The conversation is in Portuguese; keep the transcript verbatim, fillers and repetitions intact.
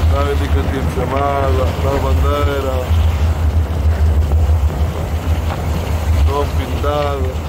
Dá o indicativo de chamada, dá a bandeira, nome pintado.